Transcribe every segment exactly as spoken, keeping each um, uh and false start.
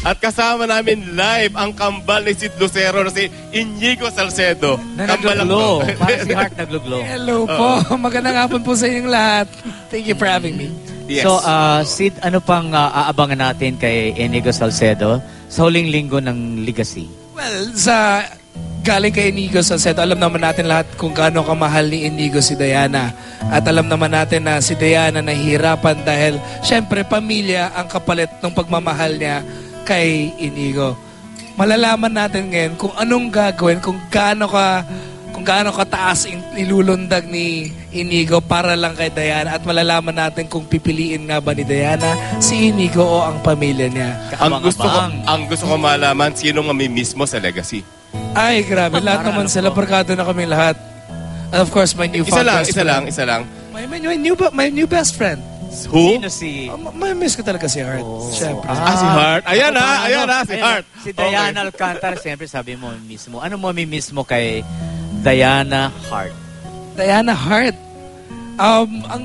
At kasama namin live ang kambal ni Sid Lucero na si Inigo Salcedo. Na nagluglo. Parang si Heart nagluglo. Hello po. Uh-oh. Magandang hapon po sa inyong lahat. Thank you for having me. Yes. So, uh, Sid, ano pang uh, aabangan natin kay Inigo Salcedo sa huling linggo ng Legacy? Well, sa galing kay Inigo Salcedo, alam naman natin lahat kung gaano kamahal ni Inigo si Diana. At alam naman natin na si Diana nahihirapan dahil, syempre, pamilya ang kapalit ng pagmamahal niya kay Inigo. Malalaman natin ngayon kung anong gagawin, kung gaano ka kung gaano kataas ilulundag ni Inigo para lang kay Diana, at malalaman natin kung pipiliin nga ba ni Diana si Inigo o ang pamilya niya. Ang gusto ko, ang gusto ko malaman, sino mamimiss mo sa Legacy? Ay, grabe. Lahat naman sila. Barkado na kami lahat. And of course, my new Isa lang, best isa friend. lang, isa lang. My, my, my, new, my new best friend. Who? Sino si... Uh, may miss ko talaga si Heart. Oh. Siyempre. Ah, ah, si Heart. Ayan na, ah, ayan na, si Heart. Si Diana okay. Alcantara, siyempre sabi mo mismo. Ano mo mismo kay Diana Heart? Diana Heart. Um, ang...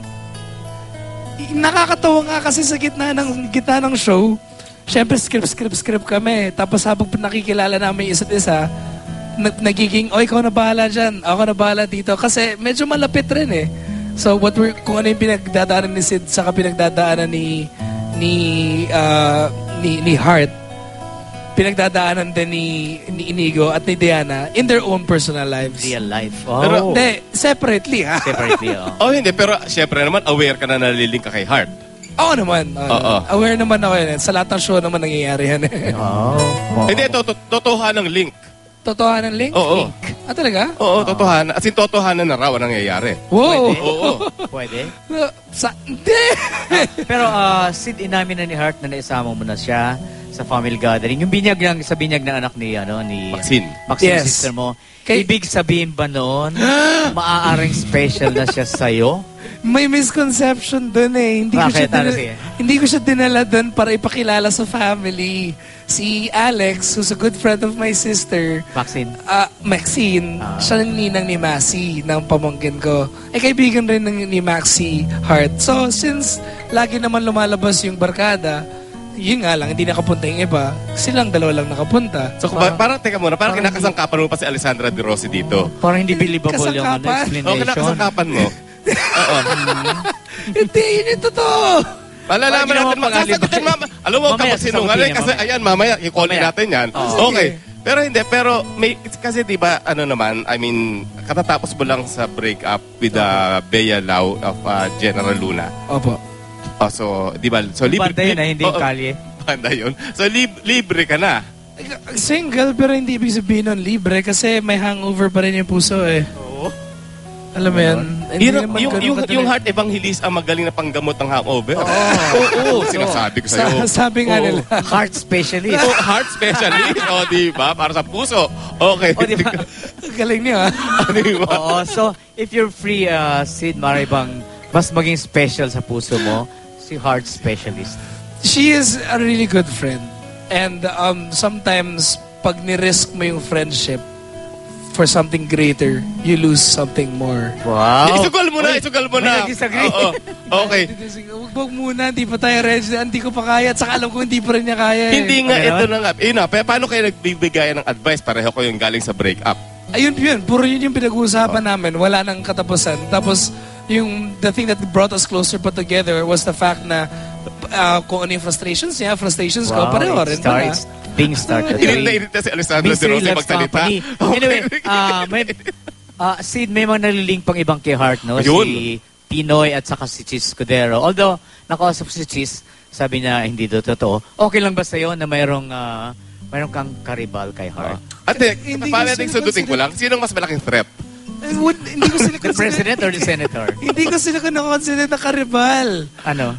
Nakakatawa nga kasi sa gitna ng, gitna ng show, siyempre script, script, script kami. Tapos habang nakikilala namin isa't isa, nagiging, oh, ikaw na bahala dyan, ako na bahala dito. Kasi medyo malapit rin eh. So, what we're, kung ano yung pinagdadaanan ni Sid saka pinagdadaanan ni ni, uh, ni, ni Heart, pinagdadaanan din ni, ni Inigo at ni Diana in their own personal lives. Real life. Oh. Pero, hindi, separately ha. Separately, oh. Oh, hindi, pero syempre naman, aware ka na nalilink ka kay Heart. Oo naman. Uh, Oo. Aware naman ako yan. Sa lahat ng show naman nangyayari yan eh. Oh. Oh. Hindi, to, to, totohanan ng link. Totohanan link? Oo. Link. Ah, talaga? Oo, totohanan. As in, totohanan na raw ang nangyayari. Wow! Pwede? Oo. Pwede? Sa, hindi! Pero uh, Sid, inamin na ni Heart na naisama mo na siya sa family gathering. Yung binyag lang, sa binyag ng anak ni, ano, ni Maxine. Maxine, Yes. sister mo. Kay- Ibig sabihin ba noon, maaaring special na siya sa'yo? May misconception dun eh. Hindi ko Bakit? siya Ano dinala, siya? hindi ko siya dinala dun para ipakilala sa family. Si Alex, who's a good friend of my sister, Maxine. uh, Maxine, Ah. siya ang ninang ni Maxie, ng pamangkin ko. Eh, kaibigan rin ng, ni Maxie Hart. So, since lagi naman lumalabas yung barkada, yun nga lang, hindi nakapunta yung iba. Silang dalawa lang nakapunta. So, uh, parang, teka muna, parang, parang kinakasangkapan mo pa si Alessandra De Rossi dito. Parang hindi believable yung ano, Kasangkapan. explanation. Oo, kinakasangkapan mo. Oo. Hindi, yun yung totoo. Malalaman Parang natin, ginawa magsasagutin, mama. Alam mo, Mamaya, kapag sinungaling, sasagutin kasi niya, ayan, mamaya, i-call Mamaya. natin yan. Oh. Okay. Pero hindi, pero may, kasi di ba, ano naman, I mean, katatapos mo lang sa break up with uh, Bea Lau of uh, General Luna. Opo. Oh, so, di ba, so libre. Banda yun, ah, hindi yung Oo, kalye. Banda yun. So, lib libre ka na. Single, pero hindi ibig sabihin nun libre kasi may hangover pa rin yung puso eh. Oo. Alam mo yan? Hindi Yun, naman yung, ganun yung, kadali. yung Heart Evangelist ang magaling na panggamot ng hangover. Oo. Oo, oo, sinasabi ko sa'yo. Sa, sabi nga Oo. nila. Heart specialist. Oh, heart specialist. O, di ba? Para sa puso. Okay. O, di ba? Galing niyo ha. Di ba? Oo, so if you're free, uh, Sid, maribang mas maging special sa puso mo, si Heart specialist. She is a really good friend. And um, sometimes, pag ni-risk mo yung friendship for something greater, you lose something more. Wow. Isugal mo na, isugal mo may na. nag-disagree. Oo. Okay. Huwag wag muna, hindi pa tayo ready. Hindi ko pa kaya. At saka alam ko hindi pa rin niya kaya. Eh. Hindi nga, Ano ito na nga. Yun na, pa- paano kayo nagbibigay ng advice? Pareho ko yung galing sa breakup. Ayun yun, puro yun yung pinag-uusapan namin. Wala nang katapusan. Tapos, yung the thing that brought us closer pa together was the fact na uh, kung ano yung frustrations niya, frustrations ko, pareho it rin pala. starts being started. Init na init na si Alessandro De Rossi magsalita. Company. Anyway, uh, may, uh, Sid, may mga nalilink pang ibang kay Heart, no? Ayun. Si Pinoy at saka si Chis Scudero. Although, nakausap si Chis, sabi niya hindi daw totoo. Okay lang ba sa'yo na mayroong, uh, mayroong kang karibal kay Heart? Ate, Hindi ko paano natin sila sundutin ko consider- lang? Sinong mas malaking threat? Eh, would, hindi ko sila The president or the senator? hindi ko sila consider na karibal. Ano?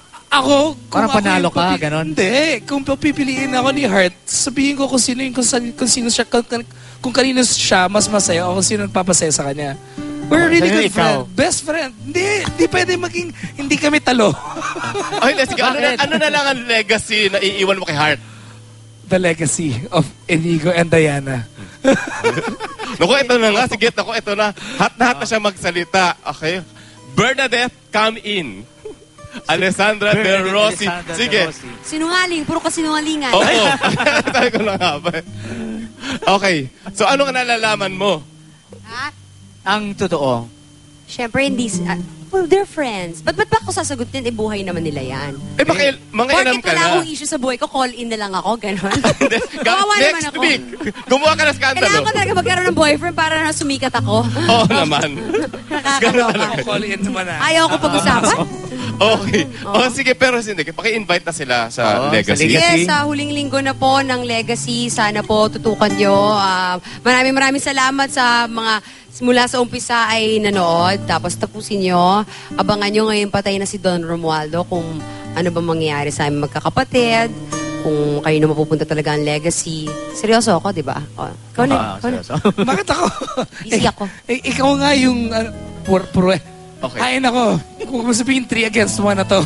Ako, kung Parang ako panalo yung ka, papi- ganon? Hindi. Kung papipiliin ako ni Heart, sabihin ko kung sino yung, kung, san- kung sino siya, kung, kung kanino siya mas masaya o kung sino nagpapasaya sa kanya. We're really Sa'yo, good ikaw. friend. Best friend. Hindi, hindi pwede maging, hindi kami talo. Ay, hindi, sige, ano, na, Bakit? ano na lang ang legacy na iiwan mo kay Heart? The legacy of Inigo and Diana. Naku, ito na nga. Sige, naku, ito na. Hat na hat na siya magsalita. Okay? Bernadette, come in. Alessandra Del Rossi. Alessandra Del Sige. Rossi. Sinungaling, puro kasinungalingan. Oo. Sabi ko na nga ba. Okay. So, ano ka nalalaman mo? Ha? Ang totoo. Siyempre, hindi... Uh, well, they're friends. Ba't ba't ba ako sasagutin? Eh, buhay naman nila yan. Eh, baka mga inam Bakit ka wala na. akong issue sa buhay ko, call in na lang ako, ganon. Ga- Kawawa naman Next ako. week, gumawa ka ng Kailangan skandalo. ko talaga magkaroon ng boyfriend para na sumikat ako. Oo naman. Nakakaloka. Call in naman na. Ayaw ko pag-usapan. Okay. Oh, sige, pero hindi. Paki-invite na sila sa Oo, sa Legacy. Legacy. Yes, sa huling linggo na po ng Legacy, sana po tutukan nyo. Ah, maraming maraming salamat sa mga mula sa umpisa ay nanood. Tapos tapusin nyo. Abangan nyo ngayon patay na si Don Romualdo kung ano ba mangyayari sa aming magkakapatid. Kung kayo na mapupunta talaga ang Legacy. Seryoso ako, di ba? Oh, ikaw na. Ah, ikaw na. seryoso. Bakit ako? Busy ako. Eh, ikaw nga yung uh, pur pur Okay. Ay, nako. Kung sabihin three against one na to.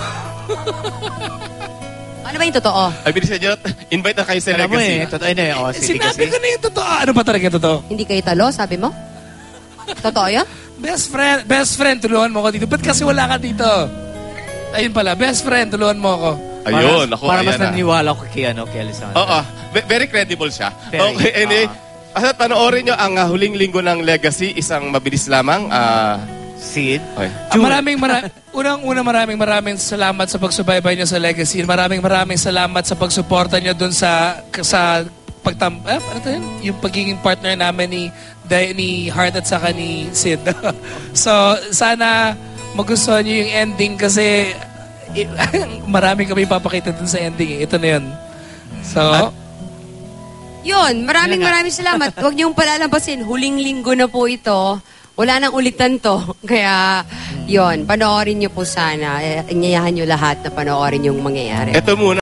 Ano ba yung totoo? Ay, bilisan nyo. Invite na kayo sa Alam mo Legacy. eh, totoo na eh. Oh, si Sinabi Legacy. ko na yung totoo. Ano ba talaga yung totoo? Hindi kayo talo, sabi mo? Totoo yun? Best friend, best friend, tulungan mo ako dito. Ba't kasi wala ka dito? Ayun pala, best friend, tulungan mo ako. Ayun, para, ako, para mas ayan na. naniniwala ko kay, ano, kay Alessandra. Oo. Ve- Very credible siya. Very, Okay, anyway. ah. At panoorin nyo ang ah, huling linggo ng Legacy. Isang mabilis lamang. ah Sid. okay. Ah, maraming mara unang-una maraming maraming salamat sa pagsubaybay niyo sa Legacy. Maraming maraming salamat sa pagsuporta niyo doon sa sa pagtam eh, ano to yun? Yung pagiging partner namin ni Day- ni Heart at saka ni Sid. So, sana magustuhan niyo yung ending kasi eh, maraming kami papakita dun sa ending. Eh. Ito na yun. So, Yun, maraming Yan nga. maraming salamat. Huwag niyong palalampasin. Huling linggo na po ito. Wala nang ulitan to. Kaya, yun, panoorin niyo po sana. Eh, inyayahan niyo lahat na panoorin yung mangyayari. Ito muna.